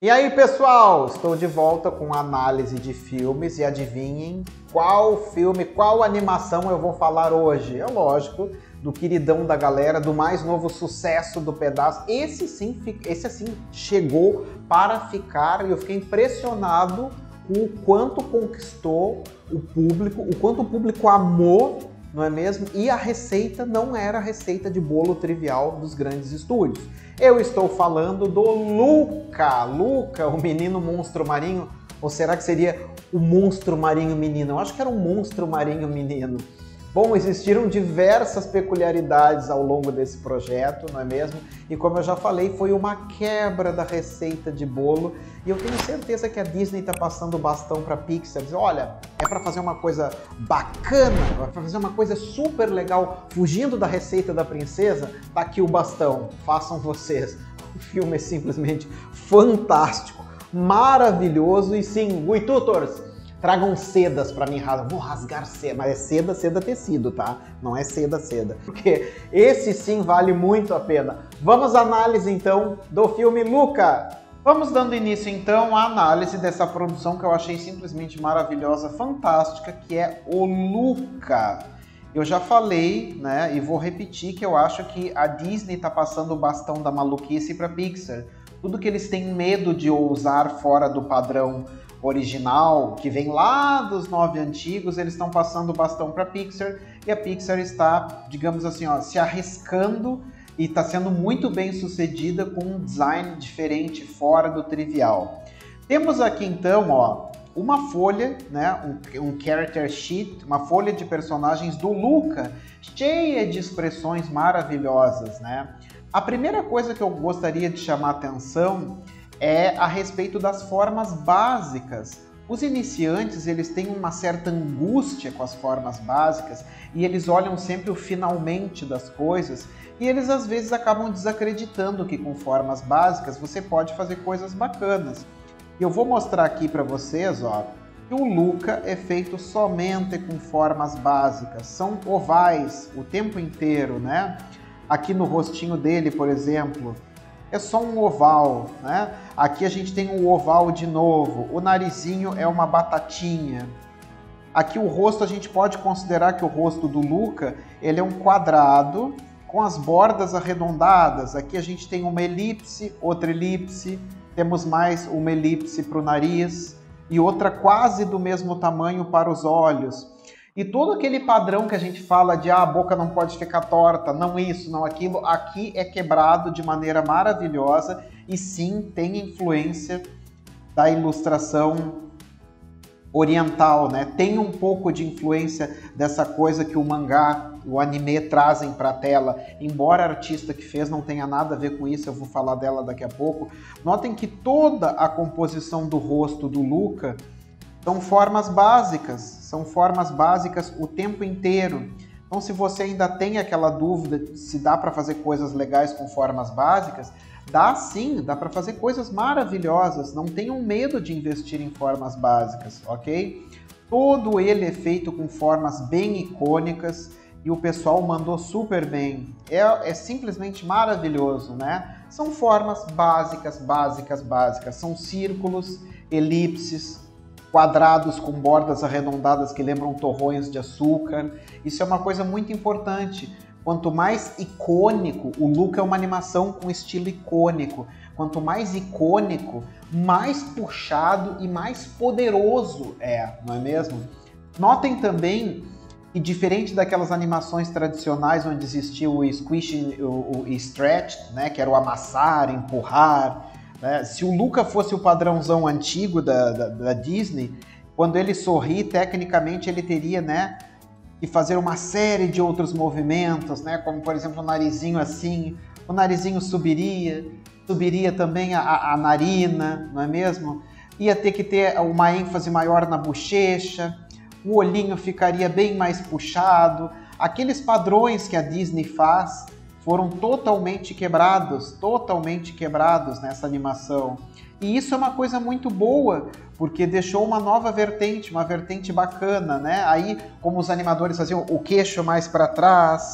E aí, pessoal, estou de volta com análise de filmes e adivinhem qual filme, qual animação eu vou falar hoje? É lógico, do queridão da galera, do mais novo sucesso do pedaço. Esse assim chegou para ficar e eu fiquei impressionado com o quanto conquistou o público, o quanto o público amou, não é mesmo? E a receita não era a receita de bolo trivial dos grandes estúdios. Eu estou falando do Luca, o menino monstro marinho, ou será que seria o monstro marinho menino? Eu acho que era um monstro marinho menino. Bom, existiram diversas peculiaridades ao longo desse projeto, não é mesmo? E como eu já falei, foi uma quebra da receita de bolo. E eu tenho certeza que a Disney está passando o bastão para a Pixar. Diz, olha, é para fazer uma coisa bacana, é para fazer uma coisa super legal, fugindo da receita da princesa, tá aqui o bastão, façam vocês. O filme é simplesmente fantástico, maravilhoso e sim, Tutors, tragam sedas pra mim, vou rasgar seda, mas é seda tecido, tá? Não é seda, porque esse sim vale muito a pena. Vamos à análise então do filme Luca. Vamos dando início então à análise dessa produção que eu achei simplesmente maravilhosa, fantástica, que é o Luca. Eu já falei, né, e vou repetir que eu acho que a Disney tá passando o bastão da maluquice pra Pixar. Tudo que eles têm medo de ousar fora do padrão original, que vem lá dos 9 antigos, eles estão passando o bastão para a Pixar, e a Pixar está, digamos assim, ó, se arriscando e está sendo muito bem sucedida com um design diferente, fora do trivial. Temos aqui então, ó, uma folha, né, um character sheet, uma folha de personagens do Luca, cheia de expressões maravilhosas, né? A primeira coisa que eu gostaria de chamar a atenção é a respeito das formas básicas. Os iniciantes, eles têm uma certa angústia com as formas básicas e eles olham sempre o finalmente das coisas e eles às vezes acabam desacreditando que com formas básicas você pode fazer coisas bacanas. E eu vou mostrar aqui para vocês, ó, que o Luca é feito somente com formas básicas, são ovais o tempo inteiro, né? Aqui no rostinho dele, por exemplo, é só um oval, né? Aqui a gente tem um oval de novo, o narizinho é uma batatinha. Aqui o rosto, a gente pode considerar que o rosto do Luca, ele é um quadrado com as bordas arredondadas. Aqui a gente tem uma elipse, outra elipse, temos mais uma elipse para o nariz e outra quase do mesmo tamanho para os olhos. E todo aquele padrão que a gente fala de a boca não pode ficar torta, não isso, não aquilo, aqui é quebrado de maneira maravilhosa e sim tem influência da ilustração oriental, né? Tem um pouco de influência dessa coisa que o mangá, o anime trazem para a tela, embora a artista que fez não tenha nada a ver com isso, eu vou falar dela daqui a pouco. Notem que toda a composição do rosto do Luca são formas básicas o tempo inteiro. Então, se você ainda tem aquela dúvida se dá para fazer coisas legais com formas básicas, dá sim, dá para fazer coisas maravilhosas. Não tenham medo de investir em formas básicas, ok? Todo ele é feito com formas bem icônicas e o pessoal mandou super bem. É simplesmente maravilhoso, né? São formas básicas. São círculos, elipses, quadrados com bordas arredondadas que lembram torrões de açúcar. Isso é uma coisa muito importante. Quanto mais icônico, o Luca é uma animação com estilo icônico. Quanto mais icônico, mais puxado e mais poderoso é, não é mesmo? Notem também que diferente daquelas animações tradicionais onde existia o squish, o stretch, né, que era o amassar, empurrar, né? Se o Luca fosse o padrãozão antigo da Disney, quando ele sorri, tecnicamente ele teria, né, que fazer uma série de outros movimentos, né, como por exemplo o narizinho assim, o narizinho subiria também a narina, não é mesmo? Ia ter que ter uma ênfase maior na bochecha, o olhinho ficaria bem mais puxado. Aqueles padrões que a Disney faz foram totalmente quebrados nessa animação. E isso é uma coisa muito boa, porque deixou uma nova vertente, uma vertente bacana, né? Aí, como os animadores faziam o queixo mais para trás,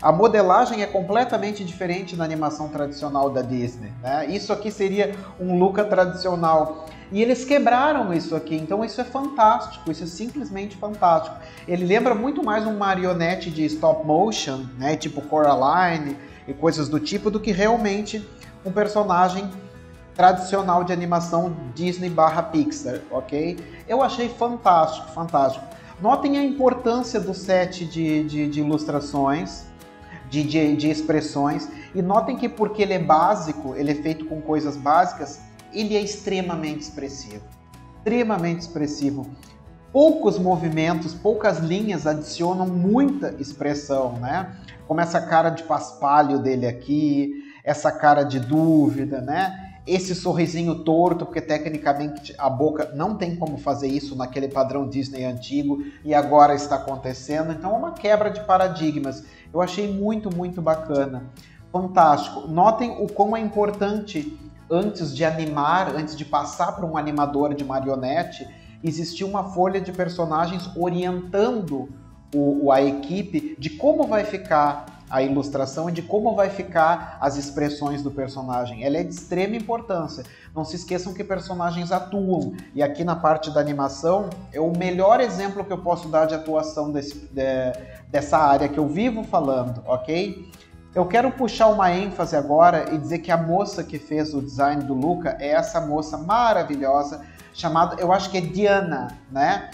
A modelagem é completamente diferente da animação tradicional da Disney, né? Isso aqui seria um Luca tradicional. E eles quebraram isso aqui, então isso é fantástico, isso é simplesmente fantástico. Ele lembra muito mais um marionete de stop motion, né? Tipo Coraline e coisas do tipo, do que realmente um personagem tradicional de animação Disney/Pixar, ok? Eu achei fantástico, fantástico. Notem a importância do set de ilustrações, de expressões, e notem que porque ele é básico, ele é feito com coisas básicas, ele é extremamente expressivo. Extremamente expressivo. Poucos movimentos, poucas linhas adicionam muita expressão, né? Como essa cara de paspalho dele aqui, essa cara de dúvida, né? Esse sorrisinho torto, porque tecnicamente a boca não tem como fazer isso naquele padrão Disney antigo e agora está acontecendo. Então é uma quebra de paradigmas. Eu achei muito, muito bacana. Fantástico. Notem o quão é importante, antes de animar, antes de passar para um animador de marionete, existir uma folha de personagens orientando a equipe de como vai ficar a ilustração e de como vai ficar as expressões do personagem. Ela é de extrema importância. Não se esqueçam que personagens atuam. E aqui na parte da animação, é o melhor exemplo que eu posso dar de atuação dessa área que eu vivo falando, ok? Eu quero puxar uma ênfase agora e dizer que a moça que fez o design do Luca é essa moça maravilhosa, chamada, eu acho que é Diana, né?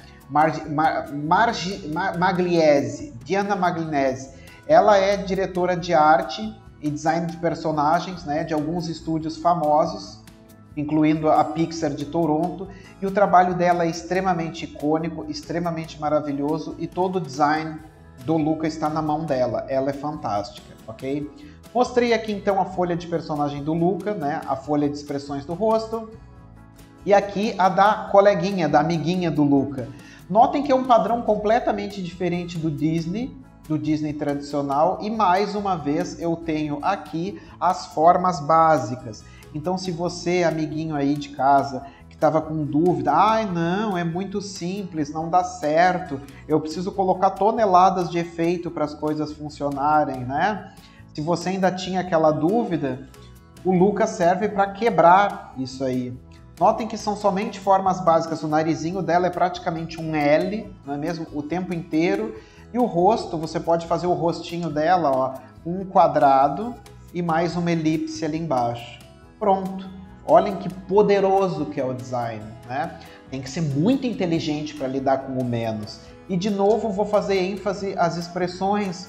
Magliese. Diana Magliese. Ela é diretora de arte e design de personagens, né, de alguns estúdios famosos, incluindo a Pixar de Toronto, e o trabalho dela é extremamente icônico, extremamente maravilhoso, e todo o design do Luca está na mão dela. Ela é fantástica, ok? Mostrei aqui então a folha de personagem do Luca, né, a folha de expressões do rosto, e aqui a da coleguinha, da amiguinha do Luca. Notem que é um padrão completamente diferente do Disney tradicional, e mais uma vez eu tenho aqui as formas básicas. Então se você, amiguinho aí de casa, que estava com dúvida, ai não, é muito simples, não dá certo, eu preciso colocar toneladas de efeito para as coisas funcionarem, né? Se você ainda tinha aquela dúvida, o Luca serve para quebrar isso aí. Notem que são somente formas básicas, o narizinho dela é praticamente um L, não é mesmo? O tempo inteiro. E o rosto, você pode fazer o rostinho dela, ó, um quadrado e mais uma elipse ali embaixo. Pronto. Olhem que poderoso que é o design, né? Tem que ser muito inteligente para lidar com o menos. E de novo vou fazer ênfase às expressões.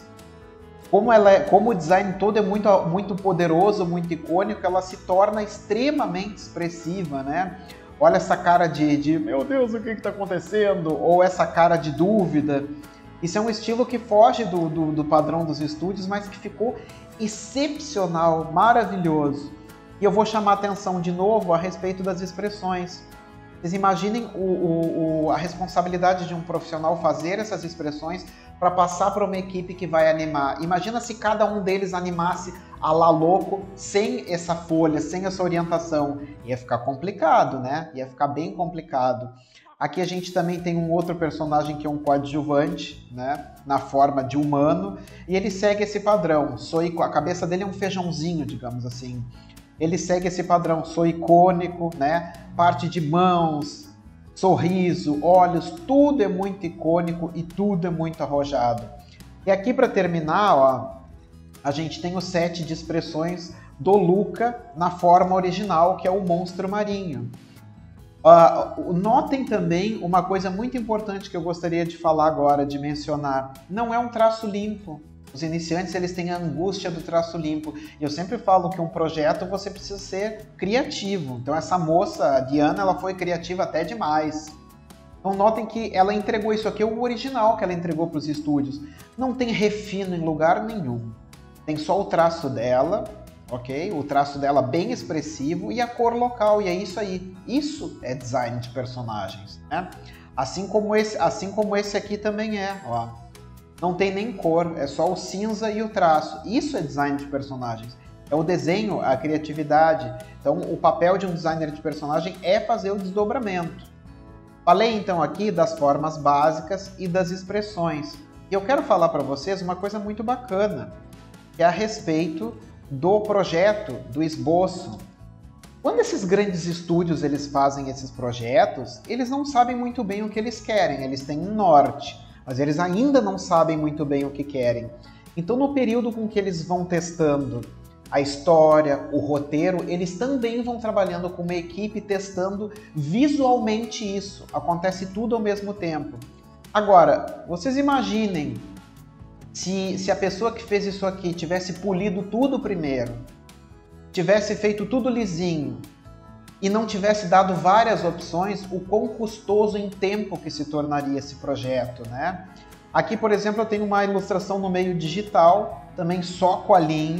Como o design todo é muito poderoso, muito icônico, ela se torna extremamente expressiva, né? Olha essa cara de meu Deus, o que está acontecendo? Ou essa cara de dúvida. Isso é um estilo que foge do padrão dos estúdios, mas que ficou excepcional, maravilhoso. E eu vou chamar a atenção de novo a respeito das expressões. Vocês imaginem a responsabilidade de um profissional fazer essas expressões para passar para uma equipe que vai animar. Imagina se cada um deles animasse a la louco, sem essa folha, sem essa orientação. Ia ficar complicado, né? Ia ficar bem complicado. Aqui a gente também tem um outro personagem que é um coadjuvante, né, na forma de humano, e ele segue esse padrão. A cabeça dele é um feijãozinho, digamos assim. Ele segue esse padrão, sou icônico, né, parte de mãos, sorriso, olhos, tudo é muito icônico e tudo é muito arrojado. E aqui para terminar, ó, a gente tem o set de expressões do Luca na forma original, que é o monstro marinho. Notem também uma coisa muito importante que eu gostaria de falar agora, de mencionar. Não é um traço limpo. Os iniciantes eles têm a angústia do traço limpo. E eu sempre falo que um projeto você precisa ser criativo. Então essa moça, a Diana, ela foi criativa até demais. Então notem que ela entregou isso aqui, é o original que ela entregou para os estúdios. Não tem refino em lugar nenhum. Tem só o traço dela, ok? O traço dela bem expressivo e a cor local, e é isso aí. Isso é design de personagens, né? Assim como esse aqui também é, ó. Não tem nem cor, é só o cinza e o traço. Isso é design de personagens. É o desenho, a criatividade. Então, o papel de um designer de personagem é fazer o desdobramento. Falei então aqui das formas básicas e das expressões. E eu quero falar para vocês uma coisa muito bacana. que é a respeito do projeto, do esboço. Quando esses grandes estúdios eles fazem esses projetos, eles não sabem muito bem o que eles querem, eles têm um norte, mas eles ainda não sabem muito bem o que querem. Então, no período com que eles vão testando a história, o roteiro, eles também vão trabalhando com uma equipe testando visualmente isso. Acontece tudo ao mesmo tempo. Agora, vocês imaginem se a pessoa que fez isso aqui tivesse polido tudo primeiro, tivesse feito tudo lisinho e não tivesse dado várias opções, o quão custoso em tempo que se tornaria esse projeto, né? Aqui, por exemplo, eu tenho uma ilustração no meio digital, também só com a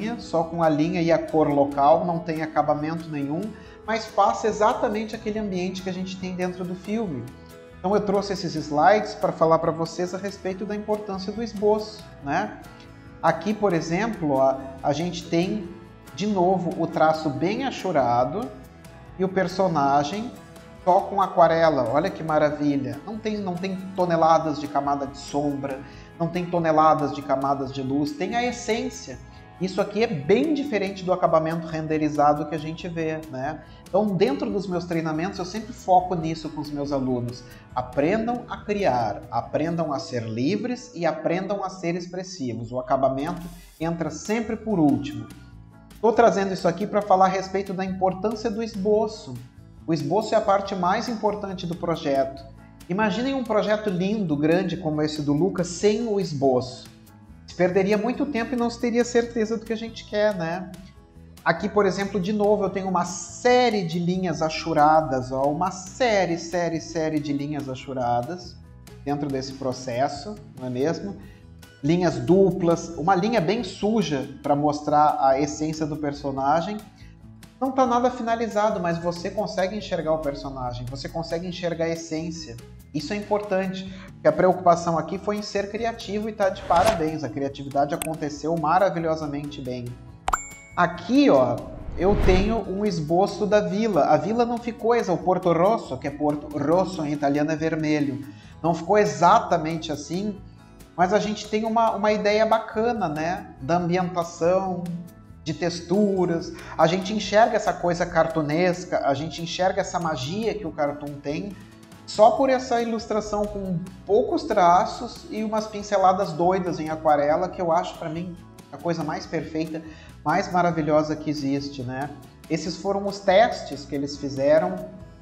linha e a cor local, não tem acabamento nenhum, mas passa exatamente aquele ambiente que a gente tem dentro do filme. Então eu trouxe esses slides para falar para vocês a respeito da importância do esboço, né? Aqui, por exemplo, a gente tem, de novo, o traço bem achurado e o personagem só com aquarela. Olha que maravilha! Não tem toneladas de camada de sombra, não tem toneladas de camadas de luz, tem a essência. Isso aqui é bem diferente do acabamento renderizado que a gente vê, né? Então, dentro dos meus treinamentos, eu sempre foco nisso com os meus alunos. Aprendam a criar, aprendam a ser livres e aprendam a ser expressivos. O acabamento entra sempre por último. Estou trazendo isso aqui para falar a respeito da importância do esboço. O esboço é a parte mais importante do projeto. Imaginem um projeto lindo, grande como esse do Lucas, sem o esboço. Se perderia muito tempo e não se teria certeza do que a gente quer, né? Aqui, por exemplo, de novo, eu tenho uma série de linhas achuradas, ó, uma série de linhas achuradas dentro desse processo, não é mesmo? Linhas duplas, uma linha bem suja para mostrar a essência do personagem. Não está nada finalizado, mas você consegue enxergar o personagem, você consegue enxergar a essência. Isso é importante, porque a preocupação aqui foi em ser criativo e tá de parabéns. A criatividade aconteceu maravilhosamente bem. Aqui, ó, eu tenho um esboço da vila. A vila não ficou o Porto Rosso, que é Porto Rosso em italiano é vermelho. Não ficou exatamente assim, mas a gente tem uma ideia bacana, né? Da ambientação, de texturas, a gente enxerga essa coisa cartunesca, a gente enxerga essa magia que o cartoon tem, só por essa ilustração com poucos traços e umas pinceladas doidas em aquarela, que eu acho para mim a coisa mais perfeita, mais maravilhosa que existe, né? Esses foram os testes que eles fizeram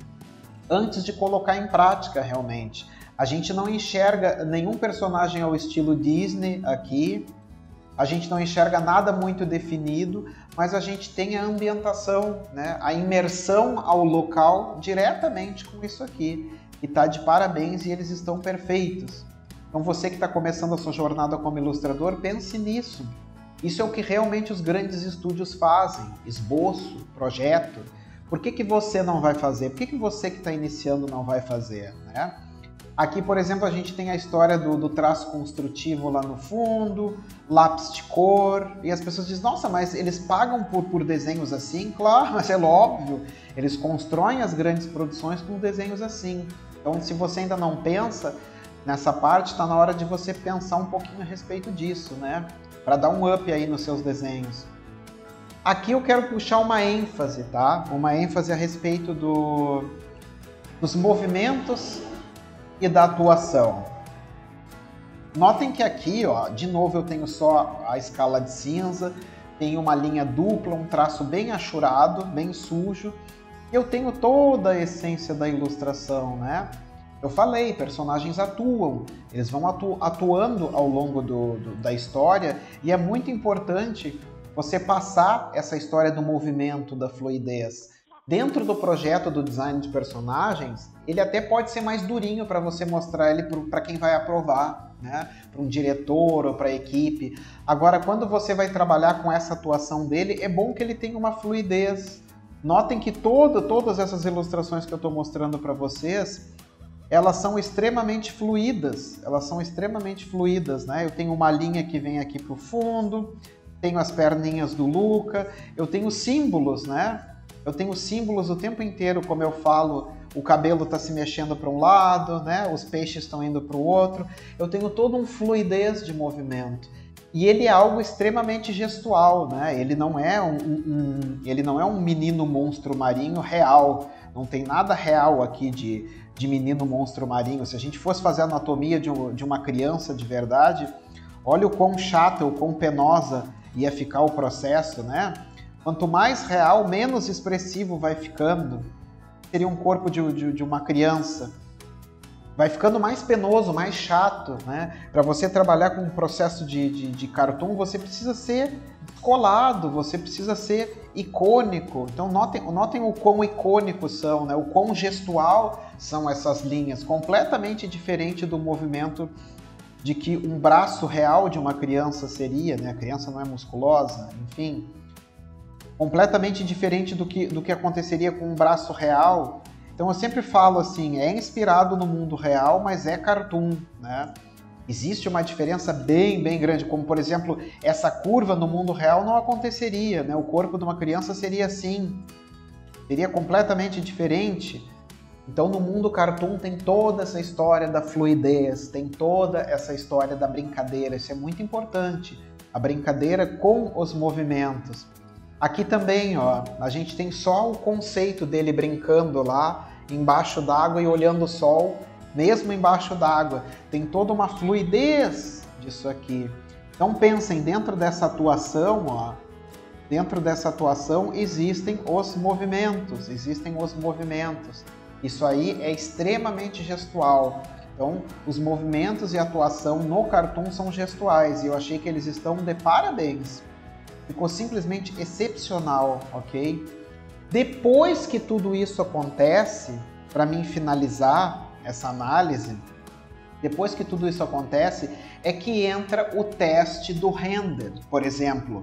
antes de colocar em prática realmente. A gente não enxerga nenhum personagem ao estilo Disney aqui, a gente não enxerga nada muito definido, mas a gente tem a ambientação, né? A imersão ao local diretamente com isso aqui. E tá de parabéns e eles estão perfeitos. Então você que está começando a sua jornada como ilustrador, pense nisso. Isso é o que realmente os grandes estúdios fazem. Esboço, projeto. Por que você não vai fazer? Por que você que está iniciando não vai fazer, né? Aqui, por exemplo, a gente tem a história do traço construtivo lá no fundo, lápis de cor, e as pessoas dizem, nossa, mas eles pagam por desenhos assim? Claro, mas é óbvio, eles constroem as grandes produções com desenhos assim. Então, se você ainda não pensa nessa parte, está na hora de você pensar um pouquinho a respeito disso, né? Para dar um up aí nos seus desenhos. Aqui eu quero puxar uma ênfase, tá? Uma ênfase a respeito dos movimentos e da atuação. Notem que aqui, ó, de novo eu tenho só a escala de cinza, tenho uma linha dupla, um traço bem achurado, bem sujo, e eu tenho toda a essência da ilustração, né? Eu falei, personagens atuam, eles vão atuando ao longo da história, e é muito importante você passar essa história do movimento, da fluidez. Dentro do projeto do design de personagens, ele até pode ser mais durinho para você mostrar ele para quem vai aprovar, né? Para um diretor ou para a equipe. Agora, quando você vai trabalhar com essa atuação dele, é bom que ele tenha uma fluidez. Notem que todas essas ilustrações que eu estou mostrando para vocês, elas são extremamente fluídas. Né? Eu tenho uma linha que vem aqui para o fundo, tenho as perninhas do Luca, eu tenho símbolos, né? Eu tenho símbolos o tempo inteiro, como eu falo, o cabelo está se mexendo para um lado, né? Os peixes estão indo para o outro. Eu tenho toda uma fluidez de movimento. E ele é algo extremamente gestual, né? Ele não é ele não é um menino monstro marinho real. Não tem nada real aqui de menino monstro marinho. Se a gente fosse fazer a anatomia de uma criança de verdade, olha o quão chata, o quão penosa ia ficar o processo, né? Quanto mais real, menos expressivo vai ficando. Seria um corpo de uma criança. Vai ficando mais penoso, mais chato, né? Para você trabalhar com um processo de cartoon, você precisa ser colado, você precisa ser icônico. Então notem o quão icônicos são, né? O quão gestual são essas linhas, completamente diferente do movimento de que um braço real de uma criança seria, né? A criança não é musculosa, enfim. Completamente diferente do que aconteceria com um braço real. Então eu sempre falo assim, é inspirado no mundo real, mas é cartoon, né? Existe uma diferença bem grande, como por exemplo, essa curva no mundo real não aconteceria, né? O corpo de uma criança seria assim, seria completamente diferente. Então no mundo cartoon tem toda essa história da fluidez, tem toda essa história da brincadeira, isso é muito importante, a brincadeira com os movimentos. Aqui também, ó, a gente tem só o conceito dele brincando lá embaixo d'água e olhando o sol, mesmo embaixo d'água. Tem toda uma fluidez disso aqui. Então pensem, dentro dessa atuação, ó, dentro dessa atuação existem os movimentos, Isso aí é extremamente gestual. Então, os movimentos e a atuação no cartoon são gestuais e eu achei que eles estão de parabéns. Ficou simplesmente excepcional, ok? Depois que tudo isso acontece, para mim finalizar essa análise, depois que tudo isso acontece, é que entra o teste do render. Por exemplo,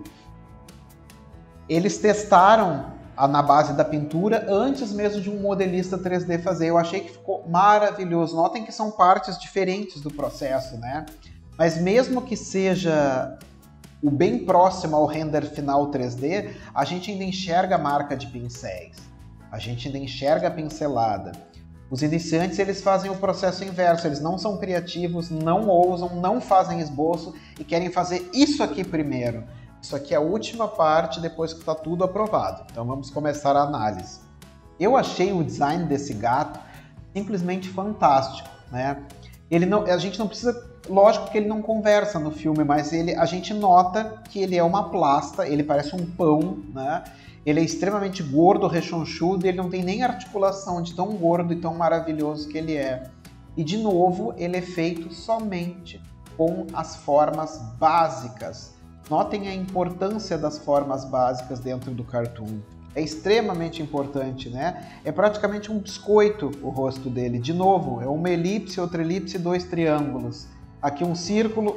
eles testaram na base da pintura antes mesmo de um modelista 3D fazer. Eu achei que ficou maravilhoso. Notem que são partes diferentes do processo, né? Mas mesmo que seja o bem próximo ao render final 3D, a gente ainda enxerga a marca de pincéis, a gente ainda enxerga a pincelada. Os iniciantes, eles fazem o processo inverso, eles não são criativos, não ousam, não fazem esboço e querem fazer isso aqui primeiro. Isso aqui é a última parte depois que está tudo aprovado. Então vamos começar a análise. Eu achei o design desse gato simplesmente fantástico, né? A gente não precisa... Lógico que ele não conversa no filme, mas a gente nota que ele é uma plasta, ele parece um pão, né? Ele é extremamente gordo, rechonchudo, e ele não tem nem articulação de tão gordo e tão maravilhoso que ele é. E de novo, ele é feito somente com as formas básicas. Notem a importância das formas básicas dentro do cartoon. É extremamente importante, né? É praticamente um biscoito o rosto dele. De novo, é uma elipse, outra elipse, dois triângulos. Aqui um círculo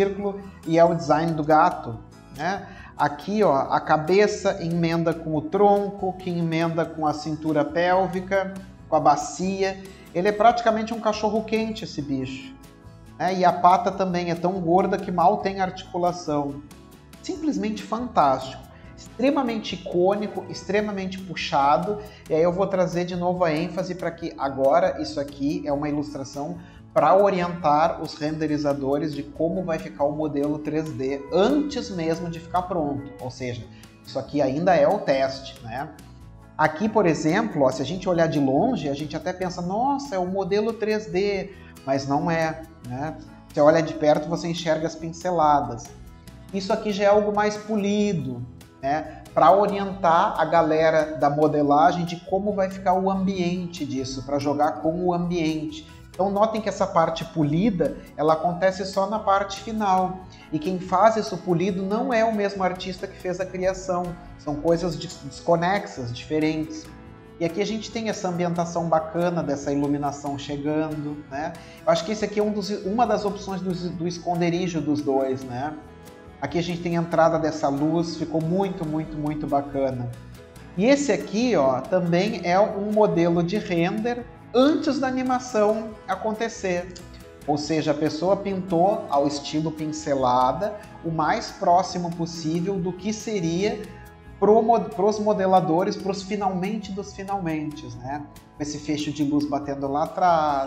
e é o design do gato, né? Aqui, ó, a cabeça emenda com o tronco, que emenda com a cintura pélvica, com a bacia. Ele é praticamente um cachorro quente, esse bicho, né? E a pata também é tão gorda que mal tem articulação. Simplesmente fantástico, extremamente icônico, extremamente puxado. E aí eu vou trazer de novo a ênfase para que agora isso aqui é uma ilustração para orientar os renderizadores de como vai ficar o modelo 3D antes mesmo de ficar pronto. Ou seja, isso aqui ainda é o teste, né? Aqui, por exemplo, ó, se a gente olhar de longe, a gente até pensa, nossa, é o modelo 3D, mas não é, né? Você olha de perto, você enxerga as pinceladas. Isso aqui já é algo mais polido, né? Para orientar a galera da modelagem de como vai ficar o ambiente disso, para jogar com o ambiente. Então notem que essa parte polida, ela acontece só na parte final. E quem faz isso polido não é o mesmo artista que fez a criação. São coisas desconexas, diferentes. E aqui a gente tem essa ambientação bacana dessa iluminação chegando, né? Eu acho que esse aqui é uma das opções do esconderijo dos dois, né? Aqui a gente tem a entrada dessa luz, ficou muito bacana. E esse aqui, ó, também é um modelo de render antes da animação acontecer. Ou seja, a pessoa pintou ao estilo pincelada, o mais próximo possível do que seria para os modeladores, para os finalmente dos finalmente, né? Com esse fecho de luz batendo lá atrás,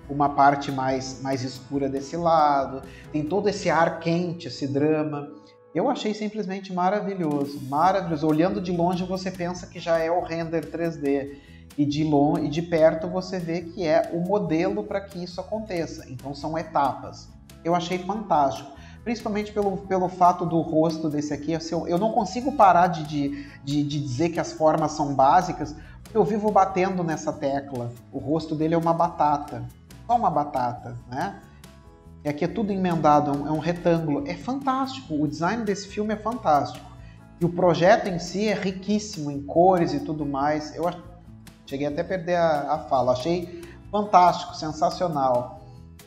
uma parte mais escura desse lado, tem todo esse ar quente, esse drama. Eu achei simplesmente maravilhoso, maravilhoso. Olhando de longe você pensa que já é o render 3D, e de perto você vê que é o modelo para que isso aconteça. Então são etapas. Eu achei fantástico, principalmente pelo fato do rosto desse aqui. Eu não consigo parar de dizer que as formas são básicas, porque eu vivo batendo nessa tecla. O rosto dele é uma batata, só uma batata, né? E aqui é tudo emendado, é um retângulo. É fantástico, o design desse filme é fantástico. E o projeto em si é riquíssimo em cores e tudo mais. Cheguei até a perder a fala, achei fantástico, sensacional.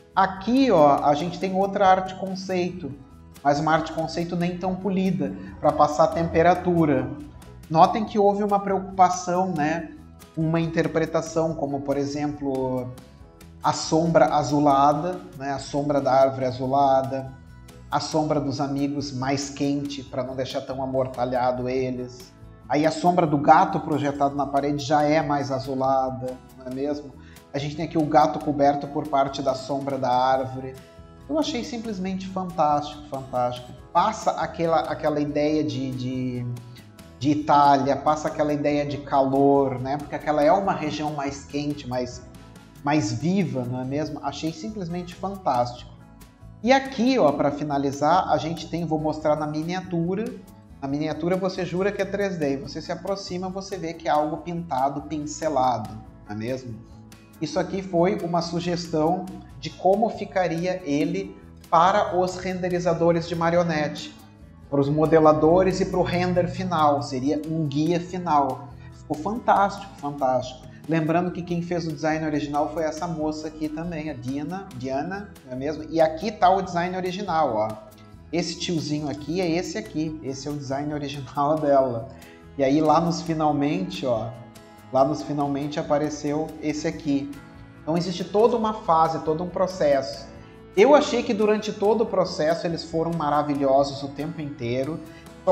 Aqui, ó, a gente tem outra arte conceito, mas uma arte conceito nem tão polida, para passar temperatura. Notem que houve uma preocupação, né? Uma interpretação, como por exemplo, a sombra azulada, né? A sombra da árvore azulada, a sombra dos amigos mais quente, para não deixar tão amortalhado eles. Aí a sombra do gato projetado na parede já é mais azulada, não é mesmo? A gente tem aqui o gato coberto por parte da sombra da árvore. Eu achei simplesmente fantástico, fantástico. Passa aquela ideia de Itália, passa aquela ideia de calor, né? Porque aquela é uma região mais quente, mais viva, não é mesmo? Achei simplesmente fantástico. E aqui, ó, para finalizar, a gente tem, vou mostrar na miniatura. Na miniatura você jura que é 3D, você se aproxima, você vê que é algo pintado, pincelado, não é mesmo? Isso aqui foi uma sugestão de como ficaria ele para os renderizadores de marionete, para os modeladores e para o render final, seria um guia final. Ficou fantástico, fantástico. Lembrando que quem fez o design original foi essa moça aqui também, a Diana, não é mesmo? E aqui está o design original, ó. Esse tiozinho aqui é esse aqui, esse é o design original dela. E aí lá nos finalmente, ó, lá nos finalmente apareceu esse aqui. Então existe toda uma fase, todo um processo. Eu achei que durante todo o processo eles foram maravilhosos o tempo inteiro.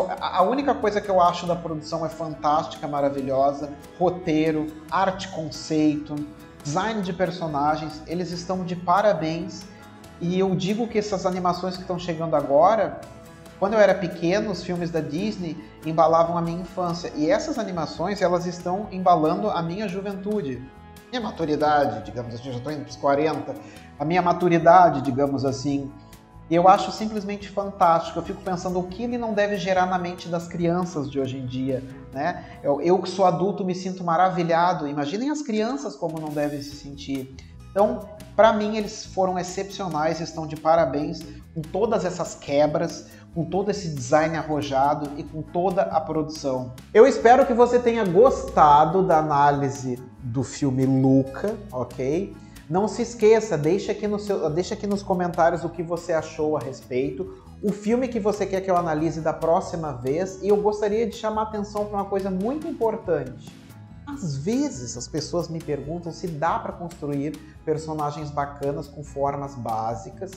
A única coisa que eu acho da produção é fantástica, maravilhosa, roteiro, arte conceito, design de personagens, eles estão de parabéns. E eu digo que essas animações que estão chegando agora, quando eu era pequeno, os filmes da Disney embalavam a minha infância. E essas animações, elas estão embalando a minha juventude. Minha maturidade, digamos assim, eu já estou indo para os 40. A minha maturidade, digamos assim. E eu acho simplesmente fantástico. Eu fico pensando o que ele não deve gerar na mente das crianças de hoje em dia, né? Eu que sou adulto me sinto maravilhado. Imaginem as crianças como não devem se sentir. Então, para mim, eles foram excepcionais, estão de parabéns com todas essas quebras, com todo esse design arrojado e com toda a produção. Eu espero que você tenha gostado da análise do filme Luca, ok? Não se esqueça, deixa aqui nos comentários o que você achou a respeito, o filme que você quer que eu analise da próxima vez, e eu gostaria de chamar a atenção para uma coisa muito importante. Às vezes as pessoas me perguntam se dá para construir personagens bacanas com formas básicas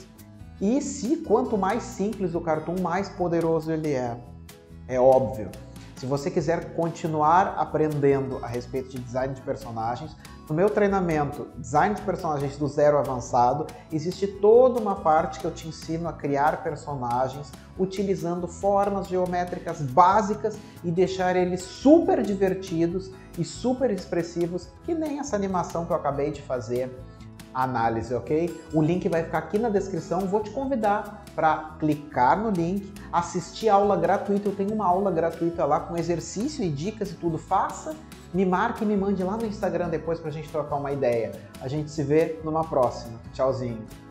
e se quanto mais simples o cartoon, mais poderoso ele é. É óbvio. Se você quiser continuar aprendendo a respeito de design de personagens, no meu treinamento Design de Personagens do Zero Avançado, existe toda uma parte que eu te ensino a criar personagens utilizando formas geométricas básicas e deixar eles super divertidos e super expressivos, que nem essa animação que eu acabei de fazer a análise, ok? O link vai ficar aqui na descrição, vou te convidar para clicar no link, assistir a aula gratuita, eu tenho uma aula gratuita lá com exercício e dicas e tudo, faça, me marque e me mande lá no Instagram depois para a gente trocar uma ideia. A gente se vê numa próxima. Tchauzinho!